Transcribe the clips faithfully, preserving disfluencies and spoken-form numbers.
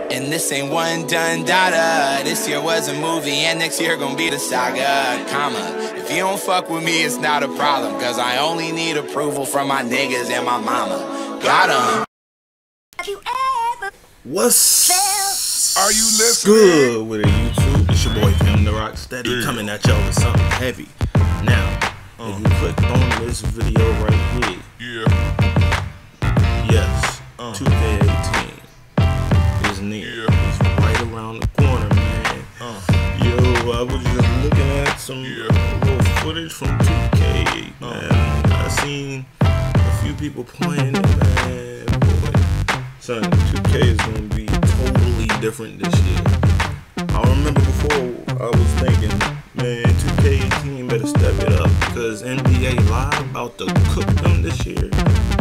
And this ain't one done data. This year was a movie and next year gonna be the saga, comma. If you don't fuck with me, it's not a problem, cause I only need approval from my niggas and my mama. Got 'em. What's Are you listening? good with it, YouTube? It's your boy Kim the Rock Steady, yeah, coming at y'all with something heavy. Now, uh. if you click on this video right here, yeah, yes, uh. two K eighteen is near. Yeah. It's right around the corner, man. Uh. Yo, I was just looking at some yeah. little footage from two K, uh. man. I seen a few people playing it, man. Boy, son, two K is gonna be totally different this year. I remember before I was thinking, man, two K eighteen better step it up because N B A Live about to cook them this year.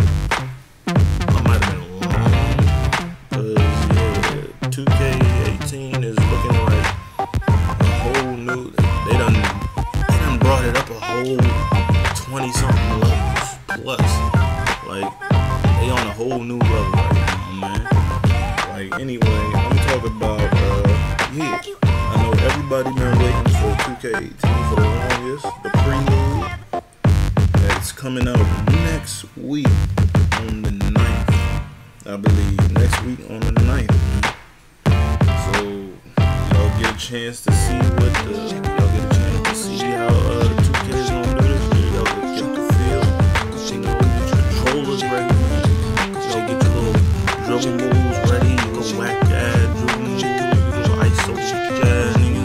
I might have been wrong, cause yeah, two K eighteen is looking like a whole new. They done, they done brought it up a whole twenty something levels plus. Like they on a whole new level right now, man. Like anyway, I'm talking about uh, yeah. I know everybody been waiting for two K eighteen for the longest. The prelude that's coming out next week on the ninth, I believe. Next week on the ninth. So y'all get a chance to see what the y'all get a chance to see how uh, two K is gonna do this year. Y'all get, get the feel. You know, get your controllers ready. Y'all get your little dribble moves ready. You little whack ass dribble moves. You little I S O jazz nigga.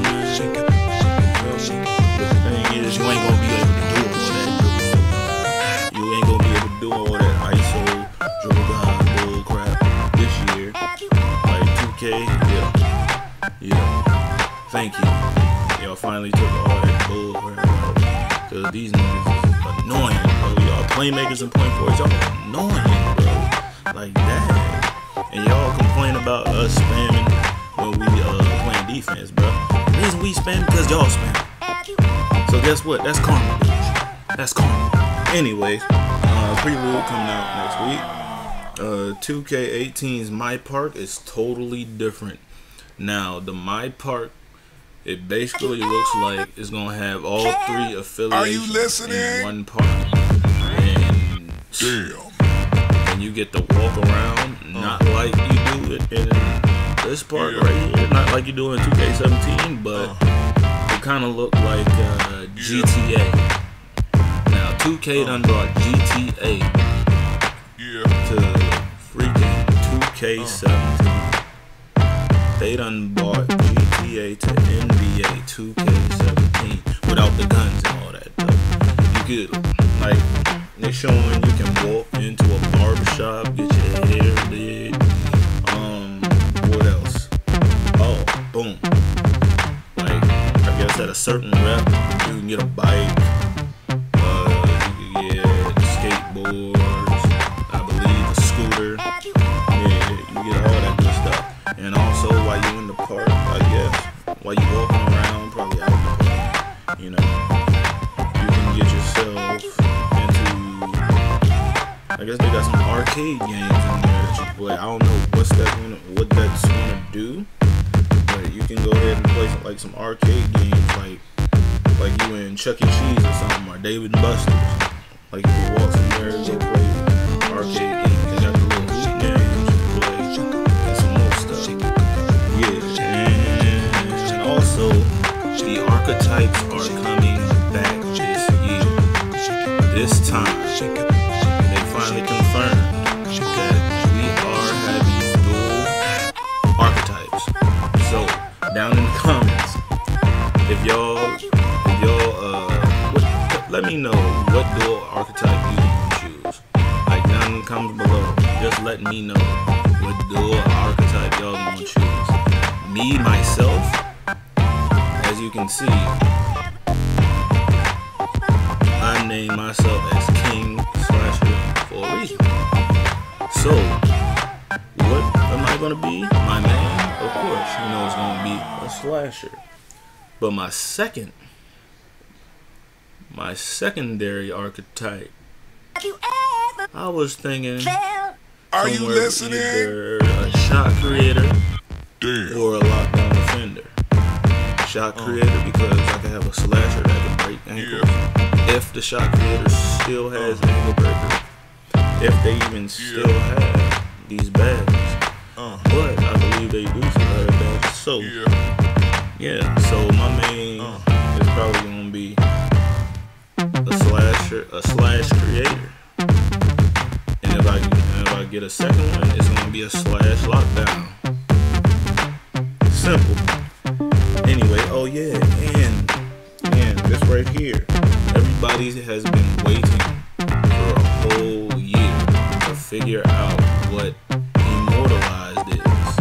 The thing is, you ain't gonna be able to do all that dribble. You ain't gonna be able to do all that I S O dribble behind bull crap this year. Like two K, yeah, yeah. Thank you. Y'all finally took all that bull crap out. Cause these niggas is annoying, bro. Y'all playmakers and point forwards, y'all annoying, bro. Like that. And y'all complain about us spamming when we uh playing defense, bro. The reason we spam because y'all spam. So guess what? That's karma, bitch. That's karma. Anyways, uh, prelude coming out next week. Uh, two K eighteen's My Park is totally different. Now, the My Park, it basically looks like it's gonna have all three affiliations you listening? in one park. And damn. And you get to walk around, not uh. like you do it in this park yeah. right here. Not like you do in two K seventeen, but uh. it kind of look like uh, G T A. Now, two K uh. done brought G T A yeah. to freaking two K seventeen. Uh. They done bought G T A to N B A two K seventeen without the guns and all that though. You could, like, they're showing you can walk into a barbershop, get your hair did. Um, what else? Oh, boom. Like, I guess at a certain rep, you can get a bike. Uh, you can get skateboards. I believe a scooter. Yeah, you can get all that good stuff. And also, while you in the park, I guess, while you walking around, probably out the park, you know, you can get yourself into, I guess they got some arcade games in there that you can play. I don't know what's that gonna, what that's gonna do, but you can go ahead and play some, like some arcade games, like like you in Chuck E. Cheese or something, or Dave and Buster's. Like you can walk somewhere and go play arcade games. They got the little hoop games you can play and some more stuff. Yeah, and also the archetypes are coming back this year. This time, they finally confirmed that we are having dual archetypes. So, down in the comments, if y'all, if y'all, uh, what, let me know what dual archetype you gonna choose. Like down in the comments below, just let me know what dual archetype y'all gonna choose. Me, myself, as you can see, I named myself as King Slasher for a reason. So, what am I gonna be? My man? Of course, you know it's gonna be a slasher. But my second, my secondary archetype, I was thinking, are you listening? Either a shot creator shot creator because I can have a slasher that can break ankles. Yeah. If the shot creator still has an ankle breaker, if they even still Yeah. have these badges. Uh. But I believe they do still have badges. So Yeah. yeah, so my main Uh. is probably gonna be a slasher, a slash creator. And if I and if I get a second one, it's gonna be a slash lockdown. Simple. Anyway, oh yeah, and and this right here, everybody has been waiting for a whole year to figure out what Immortalized is.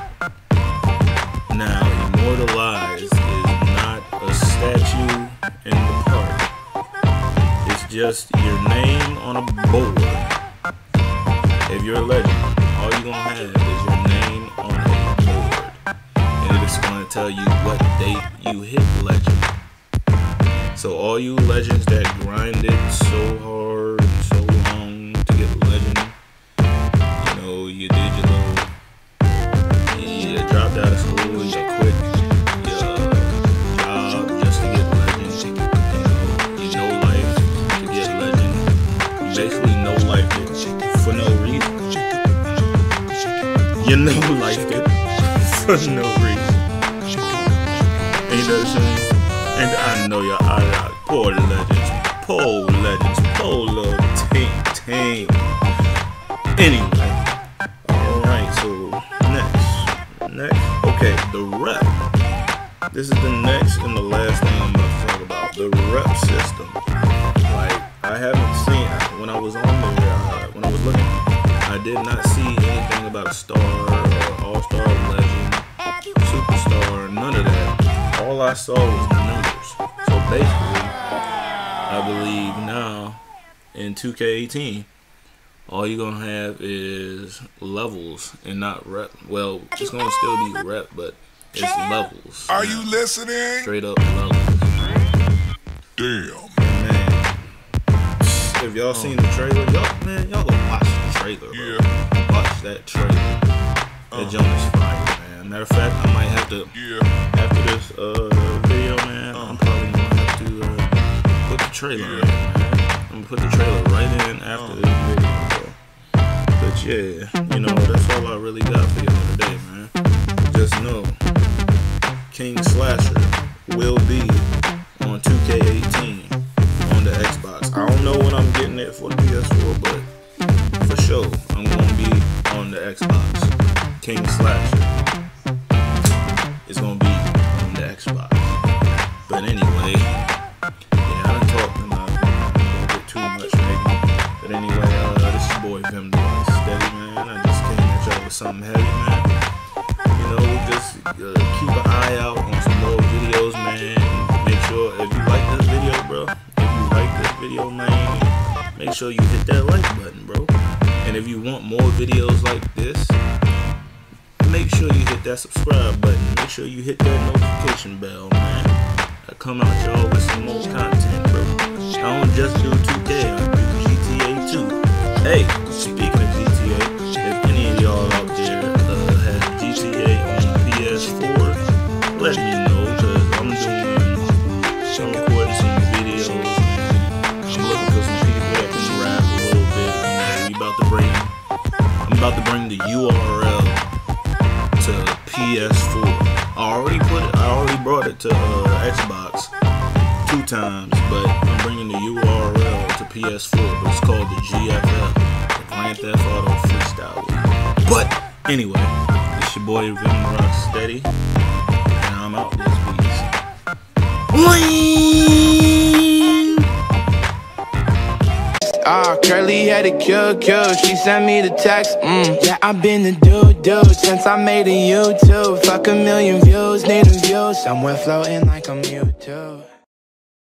Now, Immortalized is not a statue in the park. It's just your name on a board. If you're a legend, all you're gonna have is your name on a board. And it's gonna tell you what date you hit legend. So all you legends that grinded so hard and so long to get legend, you know, you did your little, you dropped out of school, you quit your job just to get legend, you know, you know life to get legend, you basically know life it for no reason. You know life it for no reason. Ain't that shame? And I know your eye out. Poor legends, poor legends, poor little team, team. Anyway, alright, so next, next, okay, the rep. This is the next and the last thing I'm going to talk about. The rep system. Like, I haven't seen, when I was on there, uh, when I was looking, I did not see anything about a star or all-star legend, superstar, none of that. All I saw was the numbers. So basically, I believe now in two K eighteen, all you're gonna have is levels and not rep. Well, it's gonna still be rep, but it's levels. Are now. you listening? Straight up levels. Damn. Man, if y'all seen the trailer, y'all man, y'all go watch the trailer, bro. Yeah. Watch that trailer. That joint is fire, man. Matter of fact, I might have to. Yeah. After this uh, video, man, I'm probably gonna have to uh, put the trailer Yeah. in, man. I'm gonna put the trailer right in after this video, bro. But yeah, you know, that's all I really got for y'all today, man. Just know, King Slasher will be on two K eighteen on the Xbox. I don't know when I'm getting it for the P S four, but for sure, I'm gonna be on the Xbox. King Slasher is gonna be on the Xbox. But anyway, yeah, I done talked about a little bit too much maybe. But anyway, uh, this is your boy Vim Doing Steady, man. I just came at y'all with something heavy, man. You know, just uh, keep an eye out on some more videos, man. Make sure if you like this video, bro, if you like this video, man, make sure you hit that like button, bro. And if you want more videos like this, make sure you hit that subscribe button. Make sure you hit that notification bell, man. I come out y'all with some more content, bro. I don't just do two K, I do G T A too. Hey, speaking of G T A, if any of y'all out there uh, has G T A on P S four, let me know, cause I'm doing, I'm recording some videos, man. I'm looking for some people that can rap a little bit. You know, we about to bring, I'm about to bring the U R L to P S four. I already put it, I already brought it to uh, Xbox two times, but I'm bringing the U R L to P S four, but it's called the G F L, the Grand Theft Auto Freestyle League. But anyway, it's your boy Vim Rock Steady, and I'm out this piece. Ah, Curly had a kill, kill. She sent me the text. Mm. Yeah, I've been the dude, dude since I made a YouTube. Fuck a million views, need a view. Somewhere floating like I'm Mewtwo.